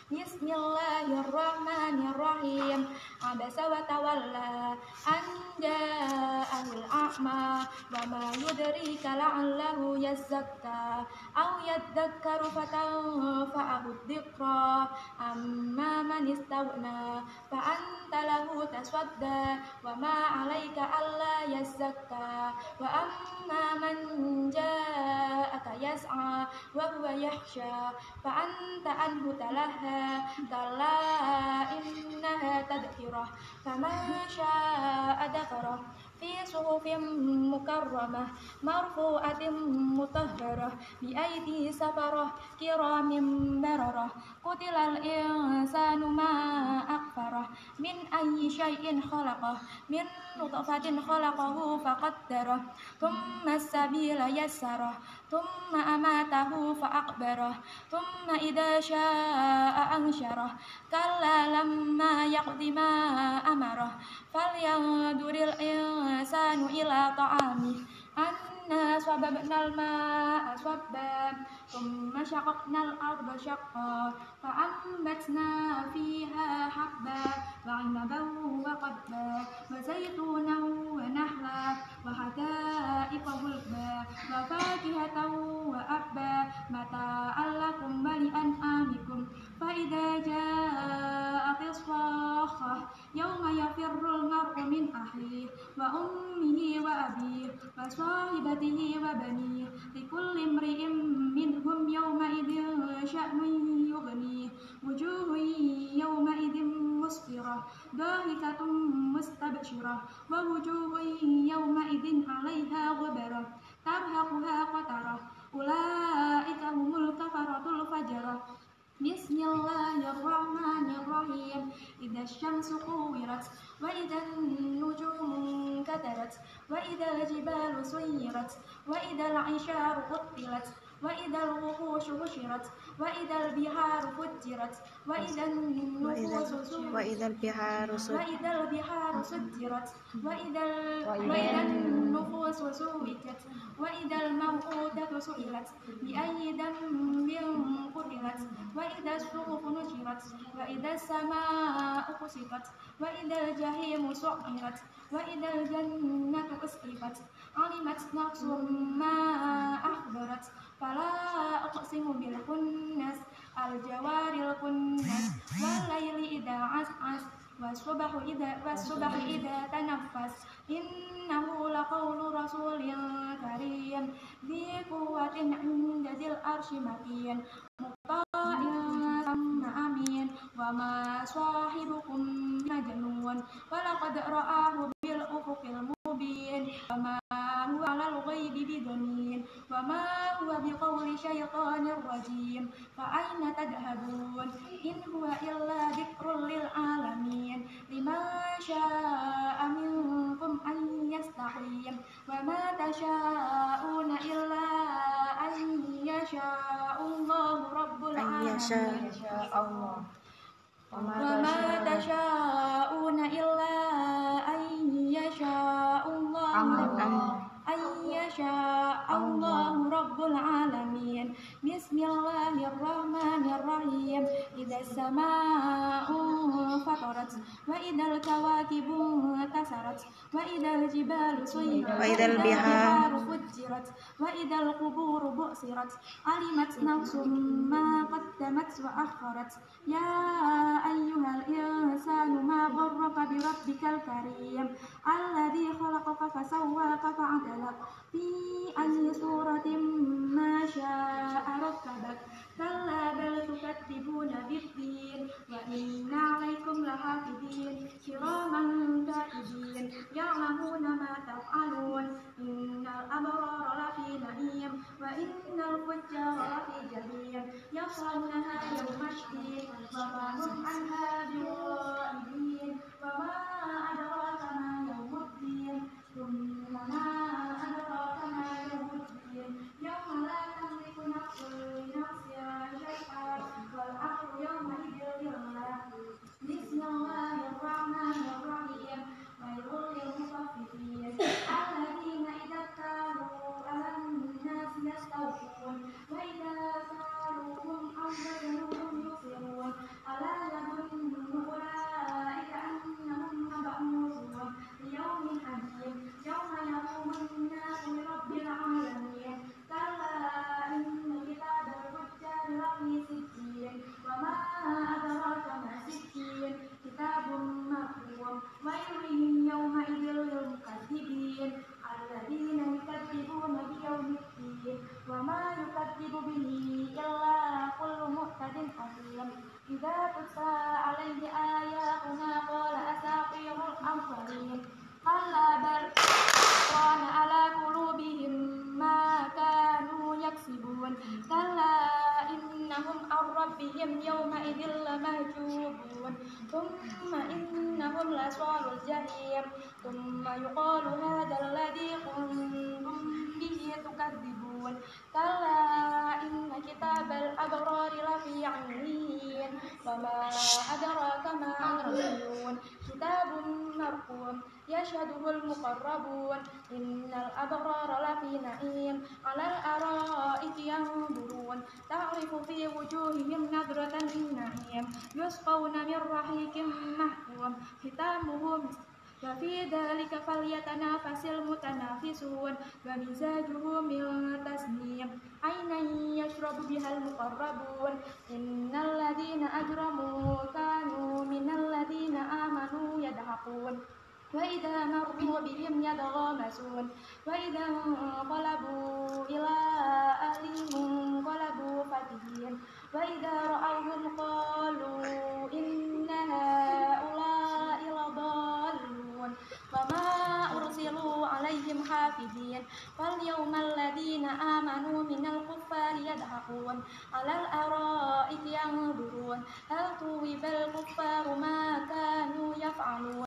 بسم الله الرحمن الرحيم عبس وتولى أن جاءه الأعمى وما يدريك لعله يزكى أو يذكر فتنفعه الذكرى أما من استغنى فأنت له تصدى وما عليك ألا يزكى وأما من جاءك يسعى وهو يخشى فأنت عنه تلهى كلا إنها تذكرة فمن شاء ذكره في صحف مكرمة مرفوعة مطهرة بأيدي سفرة كرام بررة قتل الإنسان ما أكفره من أي شيء خلقه من نطفة خلقه فقدره ثم السبيل يسره ثم أماته فأقبره ثم إذا شاء أنشره كلا لما يقض ما أمره فلينظر الإنسان إلى طعامه أنا صببنا الماء صبا ثم شققنا الأرض شقا فأنبتنا فيها حبا وعنبا وقبا وزيتونا ونخلا وحدائق غلبا وفاكهة وأبا متاعا لكم ولأنعامكم فإذا جاءت الصاخة يوم يفر المرء من أخيه وأمه وأبيه وصاحبته وبنيه لكل امرئ منهم يومئذ شأن يغنيه وجوه يومئذ مسفرة ضاحكة مستبشرة ووجوه يومئذ عليها غبرة ترهقها قترة أولئك هم الكفرة الفجرة بسم الله الرحمن الرحيم إذا الشمس كورت وإذا النجوم انكدرت وإذا الجبال سيرت وإذا العشار عطلت وإذا الوحوش حشرت وإذا البحار فجرت وإذا البحار سجرت وإذا النفوس زوجت وإذا الموءودة سئلت بأي ذنب قتلت وإذا الصحف نشرت وإذا السماء كشطت وإذا الجحيم سعرت وإذا الجنة أزلفت علمت نفس ما أحضرت فلا أقسم بالخنس الجوار الكنس والليل إذا عسعس والصبح إذا تنفس إنه لقول رسول كريم ذي قوة عند ذي العرش مكين مطاع ثم أمين وما صاحبكم بمجنون ولقد رآه بالأفق المبين وما هو على الغيب بضنين وما هو بقول شيطان رجيم فأين تذهبون إن هو إلا ذكر للعالمين لمن شاء منكم أن يستقيم وما تشاءون إلا أن يشاء الله رب العالمين وما تشاءون إلا أن يشاء الله رب العالمين بسم الله الرحمن الرحيم إذا السماء فطرت وإذا الكواكب انتثرت وإذا الجبال سيرت وإذا البحار فجرت وإذا القبور بعثرت علمت نفس ما قدمت وأخرت يا أيها الإنسان ما غرك بربك الكريم الذي خلقك فسواك فعدلك في أي صورة ما شاء ركبك كلا بل تكذبون بالدين وإن عليكم لحافظين كراما كاتبين يعلمون ما تفعلون إن الأبرار لفي نعيم وإن الفجار لفي جحيم يصلونها يوم الدين وما هم عنها بغائبين وما أدراك ما يوم الدين ثم ما أدراك ما يوم الدين يوم لا تملك نفس لنفس شيئا والأمر يومئذ لله بسم الله الرحمن الرحيم ويل للمطففين الذين إذا اكتالوا على الناس يستوفون وإذا كالوهم أو وزنوهم يخسرون إذا تتلى عليه آياتنا قال أساطير الأولين كلا بل ران على قلوبهم ما كانوا يكسبون كلا إنهم عن ربهم يومئذ لمحجوبون ثم إنهم لصال الجحيم ثم يقال هذا الذي كنتم به تكذبون كلا إن كتاب الأبرار لفي عليين وما أدراك ما عليون كتاب مرقوم يشهده المقربون إن الأبرار لفي نعيم على الأرائك ينظرون تعرف في وجوههم نضرة النعيم يسقون من رحيق محكوم ختامه مسك وفي ذلك فليتنافس المتنافسون ومزاجه من تسنيم عينا يشرب بها المقربون إن الذين أجرموا كانوا من الذين آمنوا يضحكون وإذا مروا بهم يتغامزون وإذا انقلبوا إلى أهلهم انقلبوا فكهين وإذا رأوهم قالوا إن هؤلاء لضالون وما أرسلوا عليهم حافظين فاليوم الذين آمنوا من الكفار يضحكون على الأرائك ينظرون هل ثوب الكفار ما كانوا يفعلون